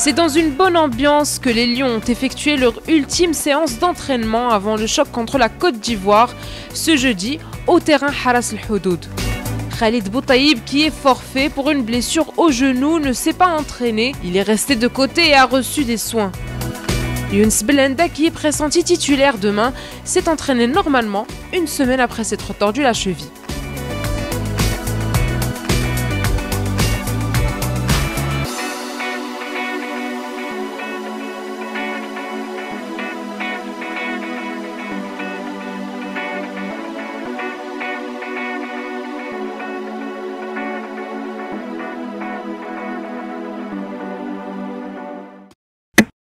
C'est dans une bonne ambiance que les Lions ont effectué leur ultime séance d'entraînement avant le choc contre la Côte d'Ivoire ce jeudi au terrain Haras El Houdoud. Khalid Boutaïb, qui est forfait pour une blessure au genou, ne s'est pas entraîné. Il est resté de côté et a reçu des soins. Younes Belhanda, qui est pressenti titulaire demain, s'est entraîné normalement une semaine après s'être tordu la cheville.